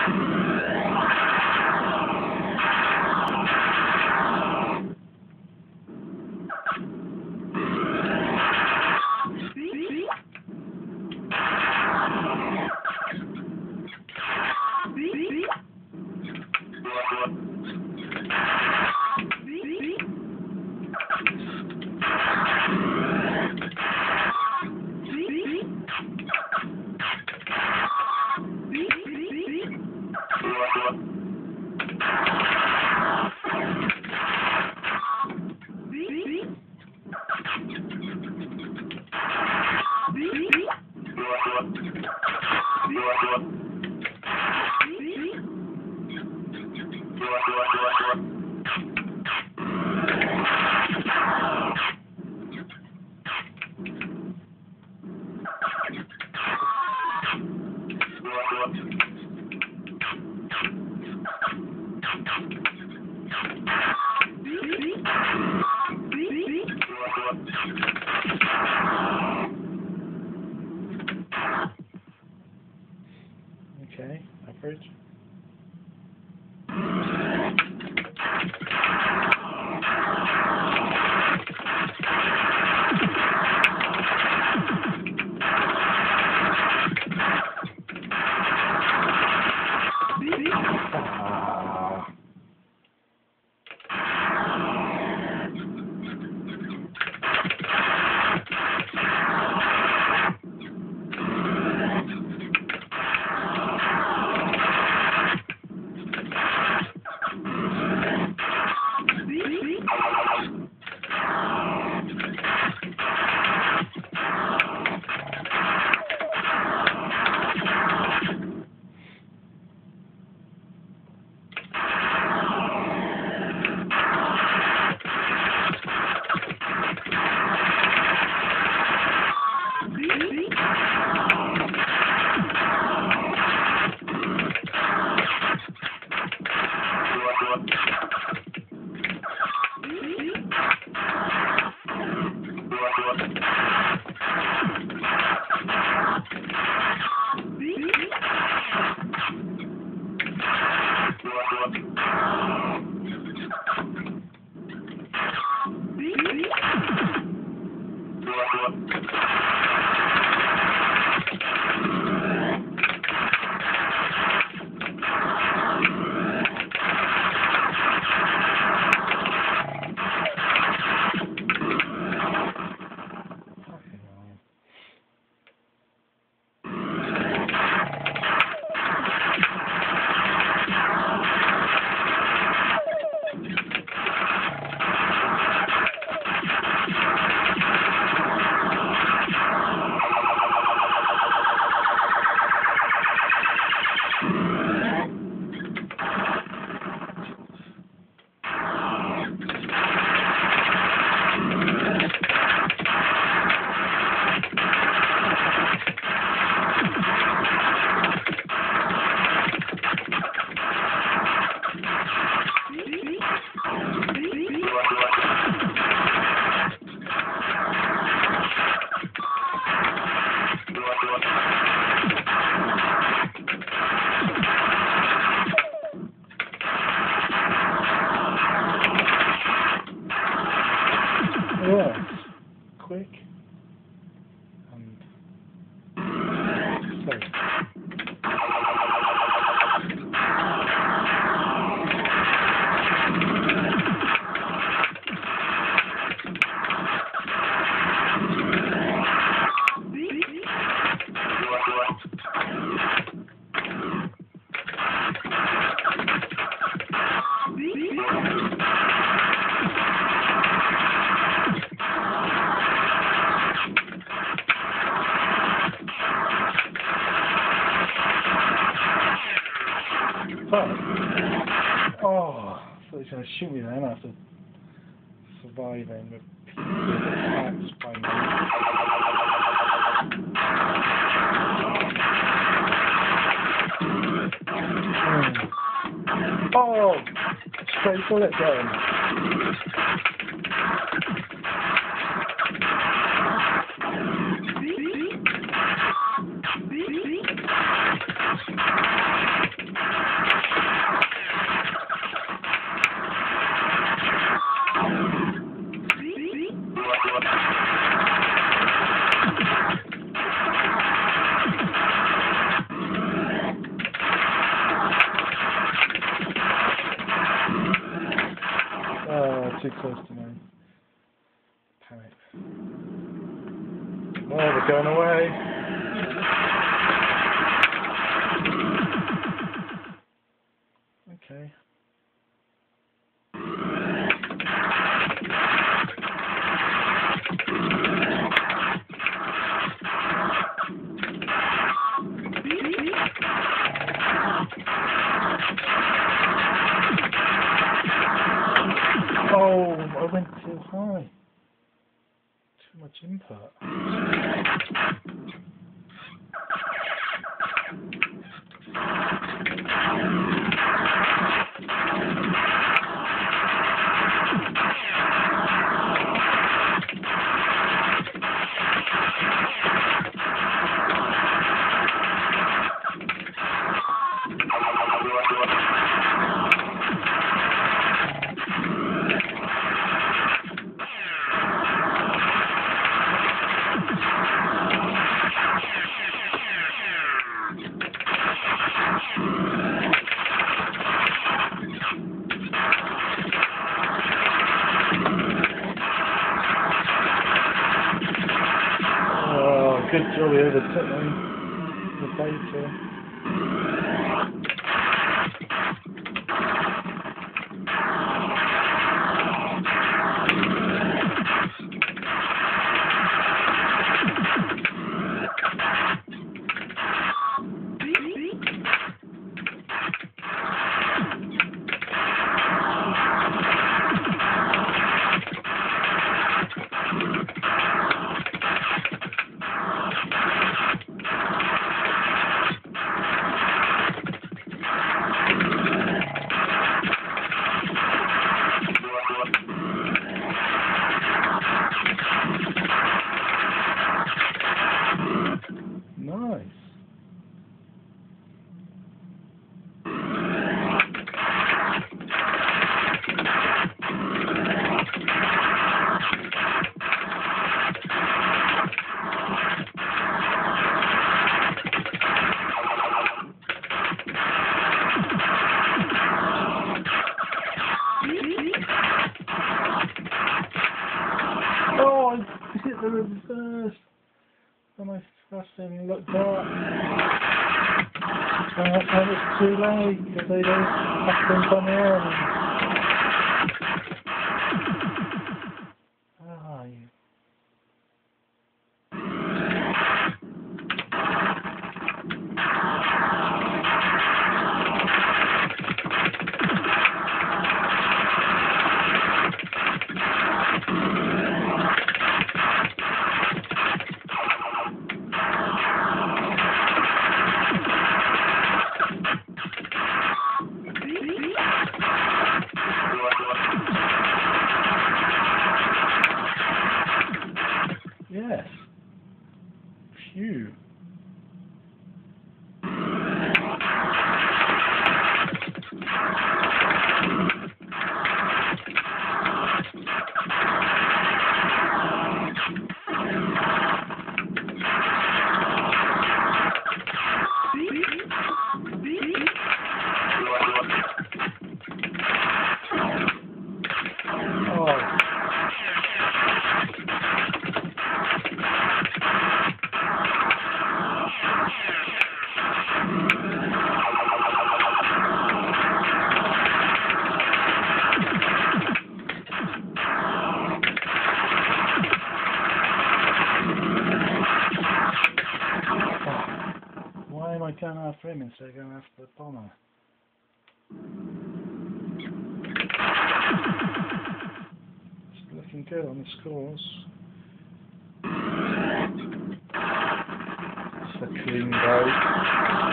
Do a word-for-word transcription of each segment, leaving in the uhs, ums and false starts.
Okay, average. Ah. Yeah, quick and safe. Oh, so he's going to shoot me then after surviving repeated attacks by me. Mm. Oh, straight bullet going. first to me. Panic. Oh, they're going away. Okay. Oh, I went too high. Too much input. Good job he overtook me. The beta. Nice. Oh, I hit the reverse. And I thrust in and looked up. And I thought it was too late because they just happened on the end. Ah, you. Yes. Phew. Oh. Why am I going after him instead of going after the bomber? It's looking good on the scores. It's a clean go.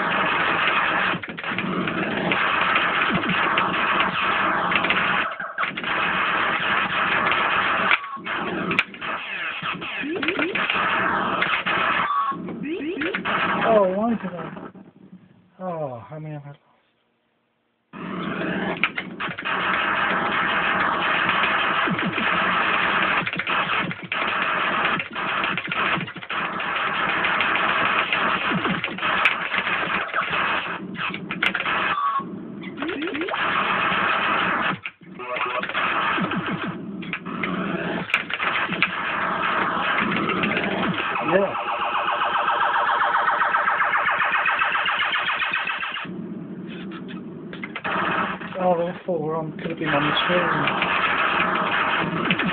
Oh, why did I? Oh, how many have I lost? awful. We're on, could have been on the screen.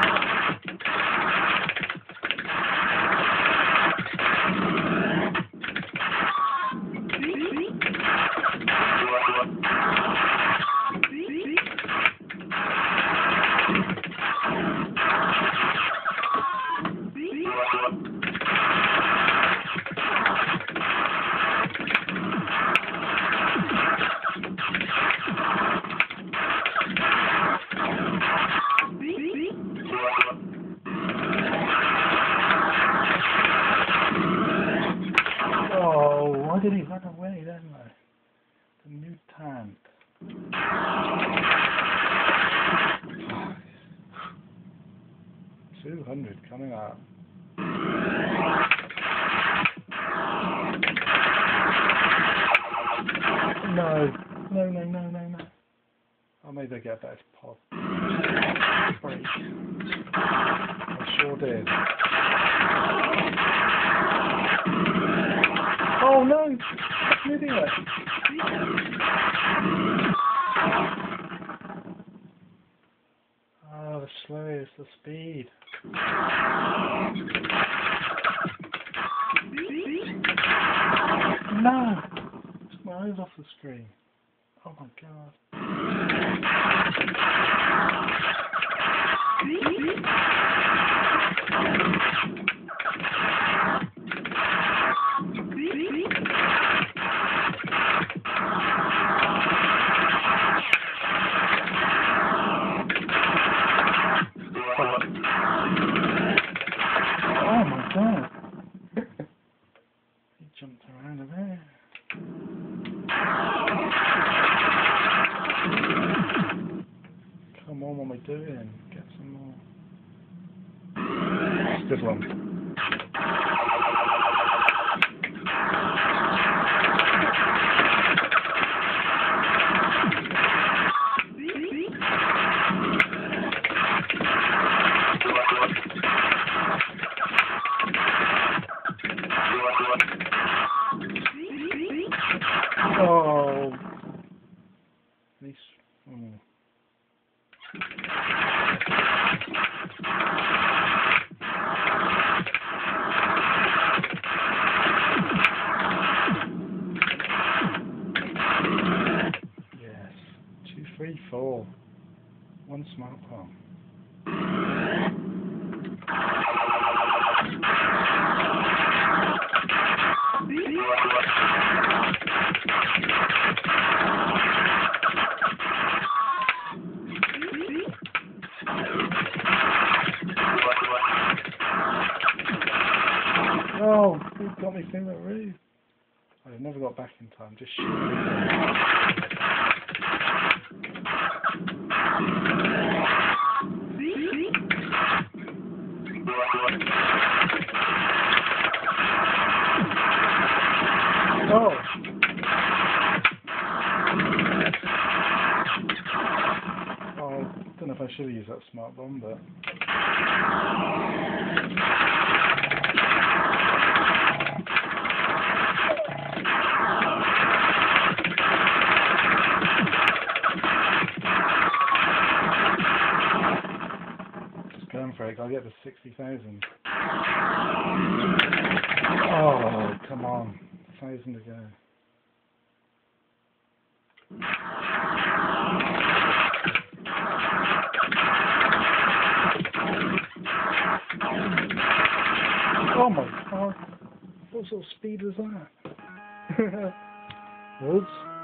Oh, why did he run away then? Like? The new tank. Two hundred coming out. No, no, no, no, no, no. Oh, maybe I get a better pod. Break. I sure did. Oh no! I'm an idiot! Oh, the slow is the speed. No! Took my eyes off the screen. Oh my god. Oh my god. He jumped around a bit. Come on, what am I doing? Get some more. Good one. Oh, these. Oh. Yes, two, three, four. One smart palm. Oh, he got me through that roof. I never got back in time, just shooting. Oh! Oh, I don't know if I should have used that smart bomb, but... Going for it, I'll get to sixty thousand. Oh, come on. A thousand to go. Oh my god. What sort of speed was that? Whoops.